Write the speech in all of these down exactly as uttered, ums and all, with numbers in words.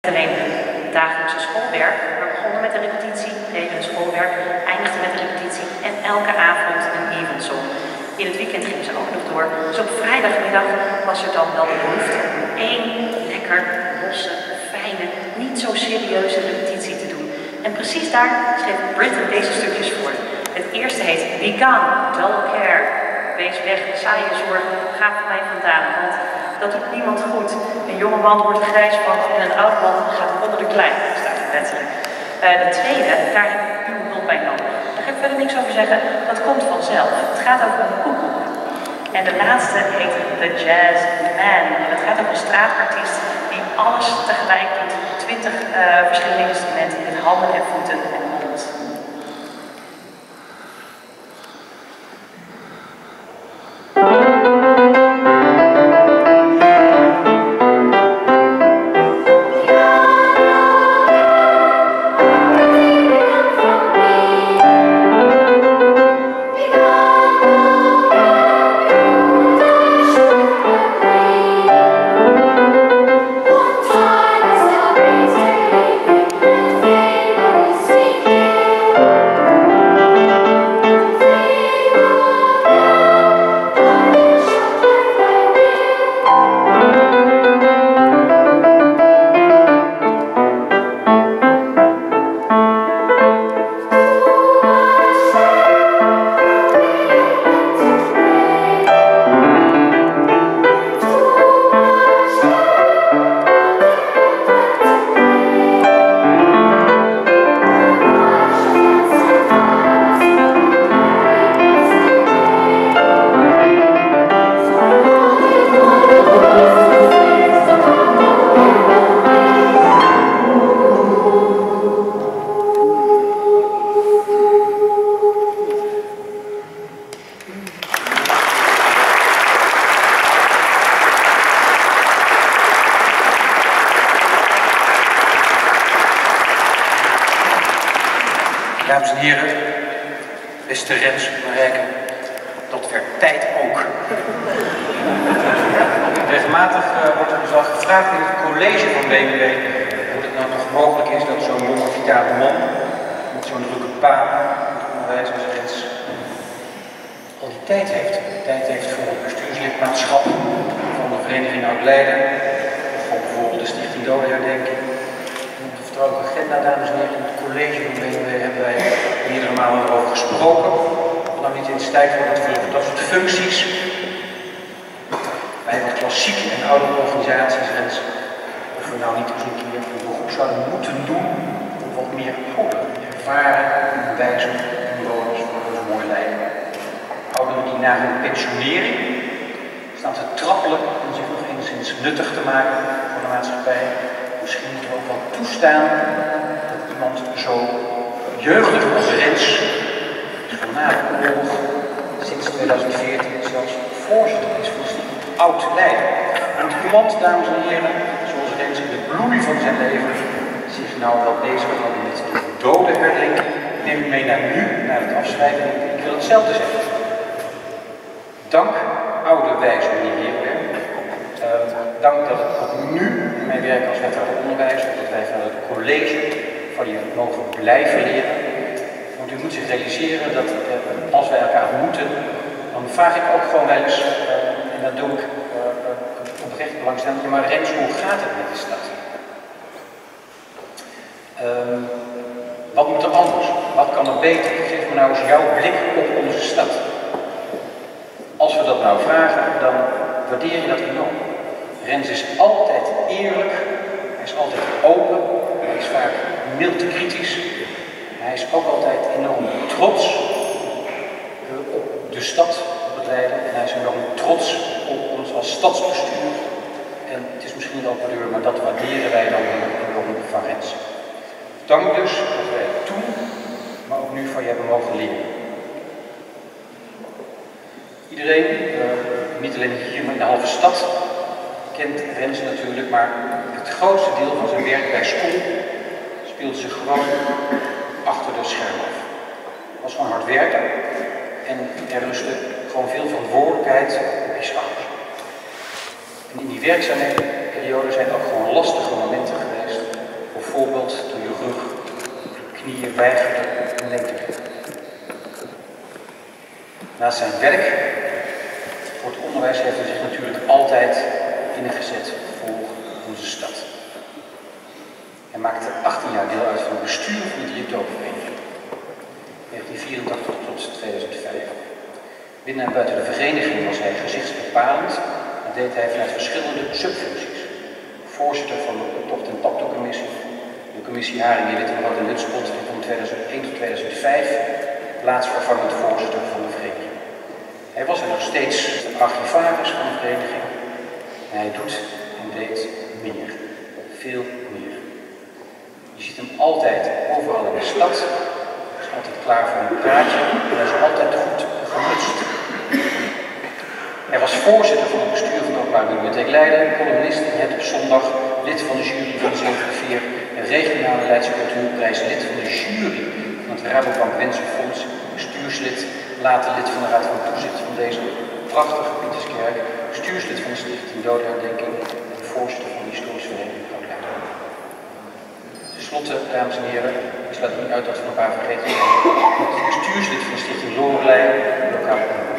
Alleen het dagelijkse schoolwerk. We begonnen met de repetitie, deden het schoolwerk, eindigden met de repetitie en elke avond een eventsong. In het weekend gingen ze ook nog door. Dus op vrijdagmiddag was er dan wel de behoefte om één lekker, losse, fijne, niet zo serieuze repetitie te doen. En precies daar schreef Britten deze stukjes voor. Het eerste heet Be Gone, Dull Care. Wees weg, saaie zorgen, ga van mij vandaan, want dat doet niemand goed. Een jonge man wordt er grijs van en een oud man gaat onder de klei. Dat staat er letterlijk. Uh, de tweede, daar heb ik uw hulp bij nodig. Daar ga ik verder niks over zeggen, dat komt vanzelf. Het gaat over een koekoek. En de laatste heet The Jazz Man. En het gaat over een straatartiest die alles tegelijk doet. Twintig uh, verschillende instrumenten met handen en voeten en mond. Dames en heren, beste Rens, Marijke, dat werd tijd ook. Regelmatig uh, wordt er dus al gevraagd in het college van B M W hoe het nou nog mogelijk is dat zo'n jonge vitale man met zo'n drukke pa, onderwijs als Rens, al die tijd heeft. Tijd heeft voor het bestuurslidmaatschap van de Vereniging Oud-Leiden, of van bijvoorbeeld de Stichting Dodenherdenking. De vertrouwelijke agenda, dames en heren, in het college van B M W hebben wij meerdere malen over gesproken. Of dan niet eens tijd voor dat we dat soort functies bij wat klassieke en oude organisaties en of we nou niet eens een keer een beroep zouden moeten doen om wat meer ouder, ervaren, wijze inwoners van ons mooi Leiden. Ouderen die na hun pensionering staan te trappelen om zich nog enigszins nuttig te maken voor de maatschappij. Misschien moeten we ook wel toestaan dat iemand zo jeugdig als Rens, van na de oorlog, sinds tweeduizend veertien zelfs voorzitter is van Stichting Oud-Leiden. En iemand, dames en heren, zoals Rens in de bloei van zijn leven, zich nou wel bezighouden met de dodenherdenking, neem ik mee naar nu, naar het afscheiden. Ik wil hetzelfde zeggen. Dank, oude wijze meneer Heerberg. Uh, dank dat ik ook nu in mijn werk als wethouder onderwijs, dat wij vanuit het college van je mogen blijven leren. Want u moet zich realiseren dat uh, als wij elkaar ontmoeten, dan vraag ik ook gewoon wel eens, uh, en dat doe ik uh, oprecht belangstellend, maar Rens, hoe gaat het met de stad? Uh, wat moet er anders? Wat kan er beter? Geef me nou eens jouw blik op onze stad. Als we dat nou vragen, dan waardeer je dat enorm. Rens is altijd eerlijk, hij is altijd open, hij is vaak mild kritisch. Hij is ook altijd enorm trots op de stad, op het Leiden. En hij is enorm trots op ons als stadsbestuur. En het is misschien wel kleur, maar dat waarderen wij dan enorm van Rens. Dank dus dat wij toen, maar ook nu van je hebben mogen leren. Iedereen, uh, niet alleen hier, maar in de halve stad, kent Rens natuurlijk, maar het grootste deel van zijn werk bij school speelde zich gewoon achter de schermen af. Hij was gewoon hard werken en er rustte gewoon veel verantwoordelijkheid op je schouders. En in die werkzame periode zijn ook gewoon lastige momenten geweest. bijvoorbeeld door je rug, knieën weigerde om mee te doen. Naast zijn werk voor het onderwijs heeft hij zich natuurlijk altijd ingezet voor onze stad. Hij maakte achttien jaar deel uit van het bestuur van de directeurenvereniging, negentien vierentachtig tot tweeduizend vijf. Binnen en buiten de vereniging was hij gezichtsbepalend en deed hij vanuit verschillende subfuncties. Voorzitter van de Tocht- en Taptoe-commissie, de commissie Haringen, Wittenbrood en Lutspot van tweeduizend één tot tweeduizend vijf, plaatsvervangend voorzitter van de vereniging. Hij was er nog steeds de archivaris van de vereniging en hij doet en deed meer, veel meer. Je ziet hem altijd overal in de stad, hij is altijd klaar voor een praatje en hij is altijd goed gemutst. Hij was voorzitter van het bestuur van de Openbare Bibliotheek Leiden, columnist in Het op Zondag, lid van de jury van de zevende vier, een regionale Leidse Cultuurprijs, lid van de jury van het Rabobank Wensenfonds, bestuurslid, later lid van de Raad van Toezicht van deze prachtige Pieterskerk, bestuurslid van de Stichting Dodenherdenking en voorzitter van de Historische Vereniging Groot-Leiden. Ten slotte, dames en heren, ik sluit niet uit dat we een paar vergeten zijn, bestuurslid van de Stichting Lorelei, lokaal omroep.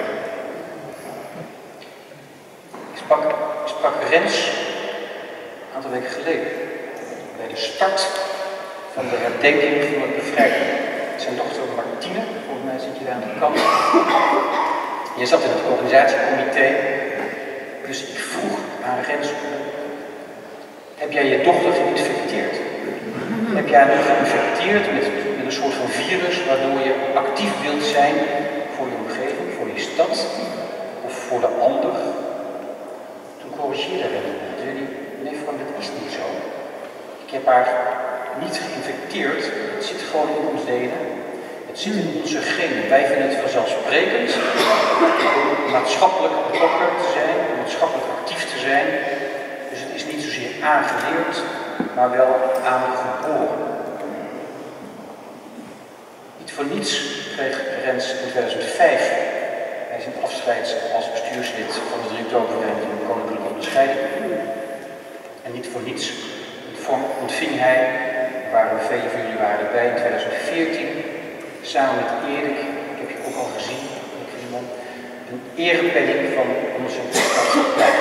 Ik sprak, ik sprak Rens een aantal weken geleden bij de start van de herdenking van het bevrijding. Zijn dochter Martine, volgens mij zit je daar aan de kant. Je zat in het organisatiecomité, dus ik vroeg aan Rens, heb jij je dochter geïnfecteerd? Heb jij haar geïnfecteerd met, met een soort van virus waardoor je actief wilt zijn voor je omgeving, voor je stad of voor de ander? Toen corrigeerde Rens. Toen zei hij, nee Frank, dat is niet zo. Ik heb haar niet geïnfecteerd, het zit gewoon in ons D N A. Het zit in onze genen. Wij vinden het vanzelfsprekend om maatschappelijk betrokken te zijn, om maatschappelijk actief te zijn. Dus het is niet zozeer aangeleerd, maar wel aangeboren. Niet voor niets kreeg Rens in tweeduizend vijf bij zijn afscheid als bestuurslid van de directeurenvereniging van de Koninklijke Onderscheiding. En niet voor niets ontving hij, waar we vele van jullie waren bij in tweeduizend veertien, samen met Erik, ik heb je ook al gezien, een erepenning van onze stadsplein.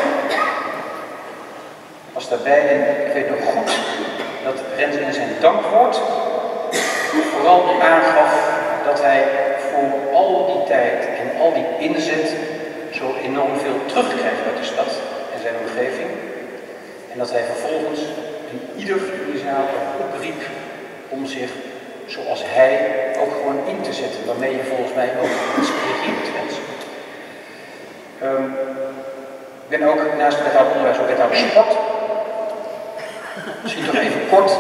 Ik was daarbij en ik weet nog goed dat Rens in zijn dankwoord vooral aangaf dat hij voor al die tijd en al die inzet zo enorm veel terugkrijgt uit de stad en zijn omgeving. En dat hij vervolgens en ieder in die zaal opriep om zich, zoals hij, ook gewoon in te zetten, waarmee je volgens mij ook inspireert mensen. Um, ik ben ook naast het wethouder onderwijs ook wethouder sport. Misschien toch even kort.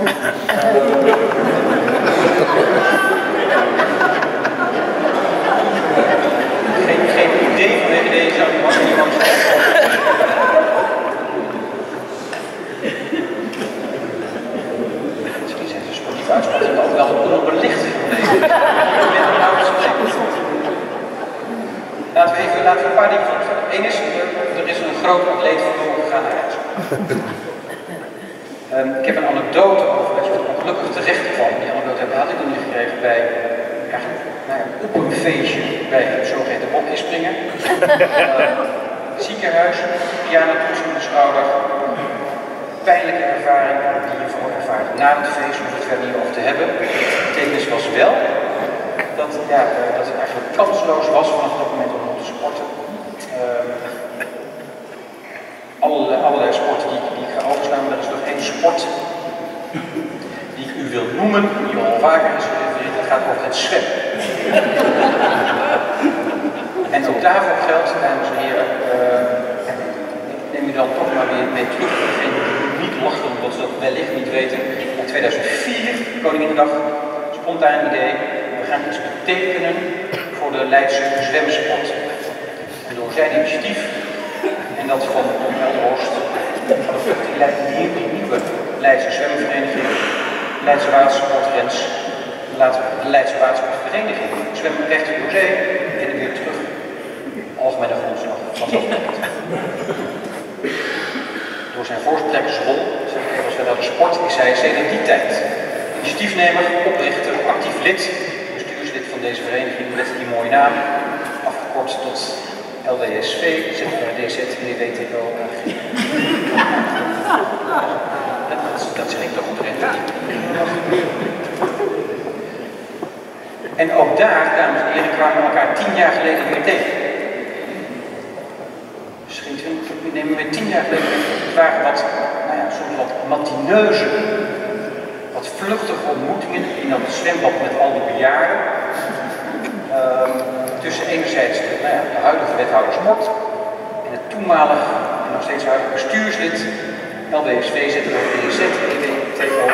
geen, geen idee vanwege deze was er iemand. Uitspraak is altijd wel een onderbelicht gebleven. Laten we even laten we een paar dingen van vertellen. Eén is, er is een groot atleet verloren gegaan naar huis. Um, ik heb een anekdote over dat je ongelukkig terecht kwam. Die anekdote had ik nog niet gekregen bij eigenlijk, nou ja, op een feestje bij het zogeheten hockeyspringen. Uh, ziekenhuis, pianotoets in de schouder. Pijnlijke ervaring die je vooral ervaart na het feest, om het verder niet over te hebben. De betekenis was wel dat, ja, dat het eigenlijk kansloos was vanaf dat moment om te sporten. Uh, allerlei, allerlei sporten die, die ik ga overslaan, maar er is nog één sport die ik u wil noemen, die al vaker is gerefereerd, dat gaat over het zwemmen. En ook daarvoor geldt, dames en heren, uh, neem je dan toch maar weer mee terug. Degene die niet lachen, omdat ze dat wellicht niet weten. In tweeduizend vier, Koninginnedag, spontaan idee. We gaan iets betekenen voor de Leidse zwemsport. En door zijn initiatief en dat van Tom Elhorst, die leidt hier die nieuwe Leidse zwemvereniging, Leidse Watersportrens, de Leidse Watersportvereniging, zwemmen recht door zee en weer terug. Algemene grondslag vanzelfsprekend. Door zijn voortrekkersrol, zeg ik even als we naar de sport, is hij sedert die tijd initiatiefnemer, oprichter, actief lid, bestuurslid van deze vereniging met die mooie naam, afgekort tot L W S V, Z R D Z, W T O. Dat, dat zeg ik toch oprecht. En ook daar, dames en heren, kwamen we elkaar tien jaar geleden weer tegen. Misschien nemen we tien jaar geleden weer. Het waren wat, nou ja, soms wat matineuze, wat vluchtige ontmoetingen in dat zwembad met al die bejaarden. Uh, tussen enerzijds de, nou ja, de huidige wethouder Smort en het toenmalig en nog steeds huidige bestuurslid L W S V Z R D Z W T O.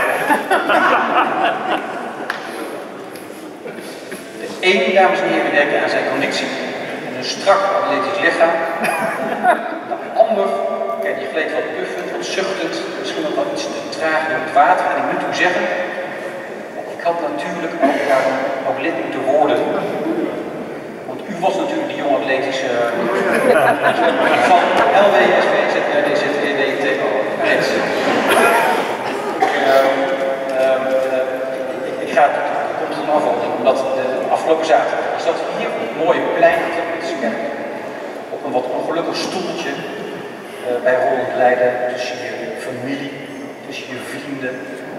De een, dames en heren, werkte aan zijn conditie en een strak atletisch lichaam. De ander, kijk, die gleed wat puffend, wat zuchtend, misschien nog wel iets te traag door het water. En ik moet u zeggen, ik had natuurlijk ook daarom ook lid moeten worden. Want u was natuurlijk die jonge atletische uh, van L W S V Z R D Z W T O. Ik ga het komt er een afronding, omdat de afgelopen zaterdag is dat hier op het mooie plein op een wat ongelukkig stoeltje uh, bij Roland Leiden tussen je familie, tussen je vrienden.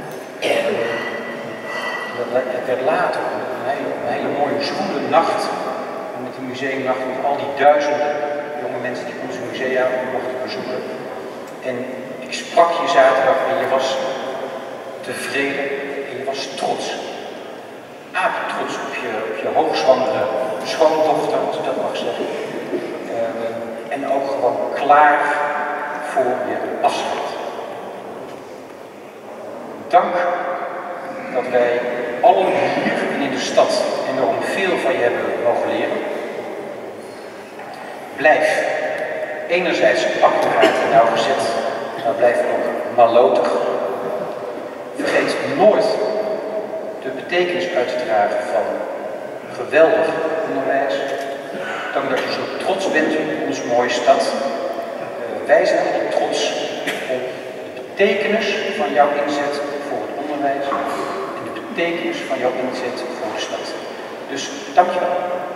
Het werd later een hele, een hele mooie zwoele nacht met de museumnacht met al die duizenden jonge mensen die onze musea mochten bezoeken. En ik sprak je zaterdag en je was tevreden en je was trots. Apetrots op je, op je hoogzwangere schoondochter, als ik dat mag zeggen. Uh, en ook gewoon klaar voor je afscheid. Dank dat wij allen hier en in de stad enorm veel van je hebben mogen leren. Blijf enerzijds accuraat en nauwgezet, maar blijf ook malotig. Vergeet nooit de betekenis uit te dragen van geweldig onderwijs. Dank dat je zo trots bent op onze mooie stad. Uh, wij zijn altijd trots op de betekenis van jouw inzet voor het onderwijs en de betekenis van jouw inzet voor de stad. Dus dank je wel.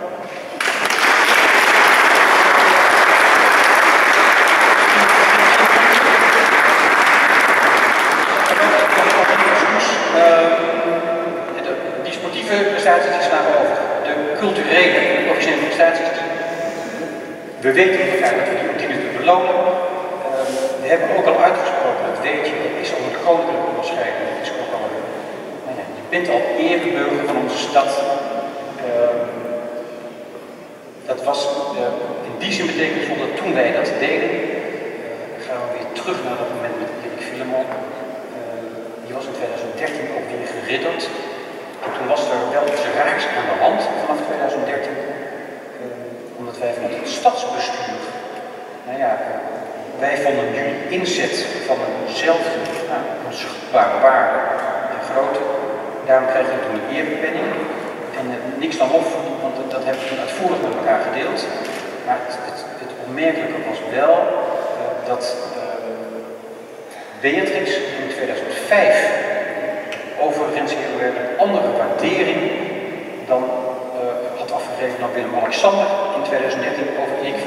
Prestaties die slaan we over. De culturele en professionele prestaties die we weten met elkaar dat we die dienen te belonen. Uh, we hebben ook al uitgesproken, dat weet je, dat is onder de koninklijke onderscheiding. Dat is ook al, nou ja, je bent al ereburger van onze stad. Uh, dat was uh, in die zin betekenisvol dat toen wij dat deden, uh, gaan we weer terug naar dat moment met Erik Filemon. Uh, die was in twintig dertien ook weer geridderd. En toen was er wel iets raars aan de hand vanaf twintig dertien, uh, omdat wij vanuit het stadsbestuur, nou ja, uh, wij vonden jullie inzet van eenzelfde nou, onschatbare waarde en grootte. Daarom kreeg je toen een erepenning. En uh, niks dan of, want dat, dat hebben we toen uitvoerig met elkaar gedeeld. Maar het, het, het opmerkelijke was wel uh, dat uh, Beatrix in tweeduizend vijf overigens weer een andere waardering dan uh, had afgegeven dan Willem-Alexander in twintig dertien over Erik.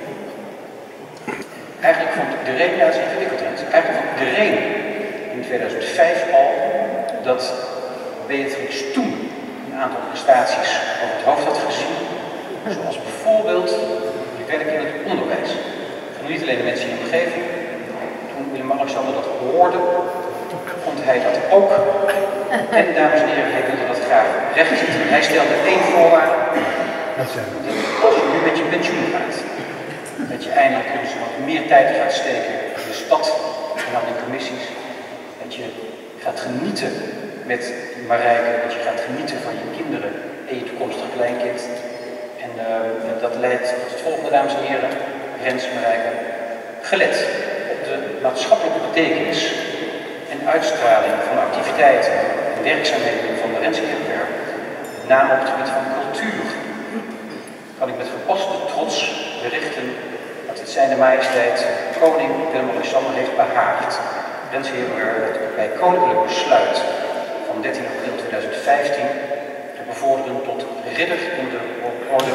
Eigenlijk vond iedereen, ja, dat is ingewikkeld, eigenlijk vond iedereen in tweeduizend vijf al dat Beatrix toen een aantal prestaties over het hoofd had gezien, zoals bijvoorbeeld je werk in het onderwijs. Van niet alleen de mensen in de omgeving. Toen Willem-Alexander dat hoorde, vond hij dat ook. En dames en heren, hij wilde dat graag rechtzetten. Hij stelde één voorwaarde. Als je nu met je pensioen gaat, dat je eindelijk dus wat meer tijd gaat steken in de stad en aan de commissies, dat je gaat genieten met Marijke, dat je gaat genieten van je kinderen en je toekomstig kleinkind. En uh, dat leidt tot het volgende, dames en heren, Rens Marijke, gelet op de maatschappelijke betekenis en uitstraling van de activiteiten en werkzaamheden van de Renskerkwerk, met name op het gebied van cultuur, kan ik met gepaste trots berichten dat het Zijne Majesteit koning Willem-Alexander heeft behaagd wens heren werd bij koninklijk besluit van dertien april tweeduizend vijftien te bevorderen tot ridder in de orde.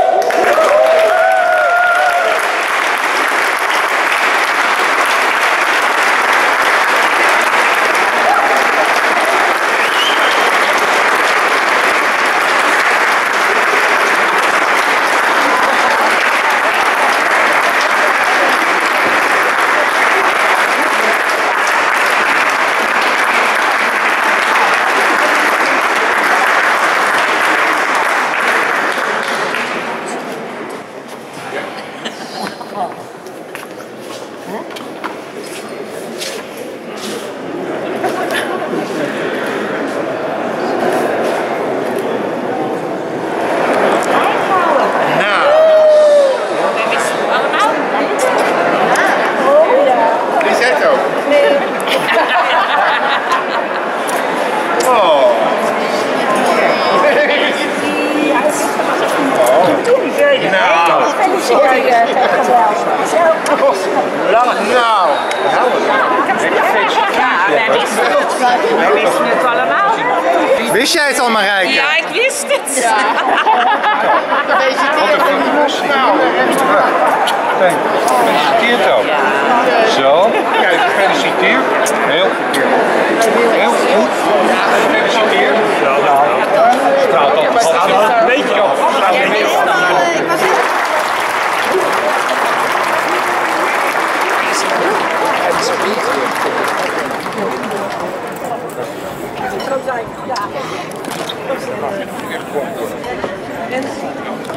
Wij wisten het allemaal. Wist jij het al, Marijke? Ja, ik wist het. Ja. Gefeliciteerd ook. Zo, kijk, gefeliciteerd. Heel goed. Heel goed. Gefeliciteerd. Straalt al. Een beetje op. Ja.